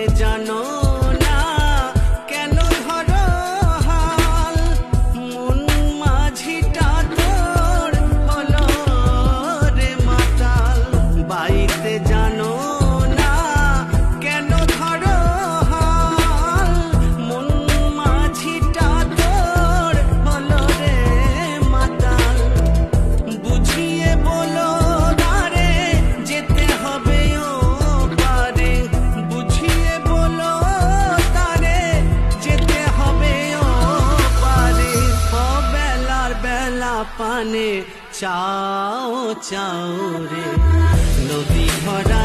জানো না কেন ধরো হাল, মন মাঝিটা তোর হলো রে মাতাল। বাইতে জানো না কেন ধরো হাল, মন মাঝিটা তোর হলো রে মাতাল। বুঝিয়ে বলো তারে যেতে হবে ও পারে, বুঝিয়ে বলো তারে যেতে হবে ও পারে। বেলার বেলা পানে চাও চাও রে, নদী ভরা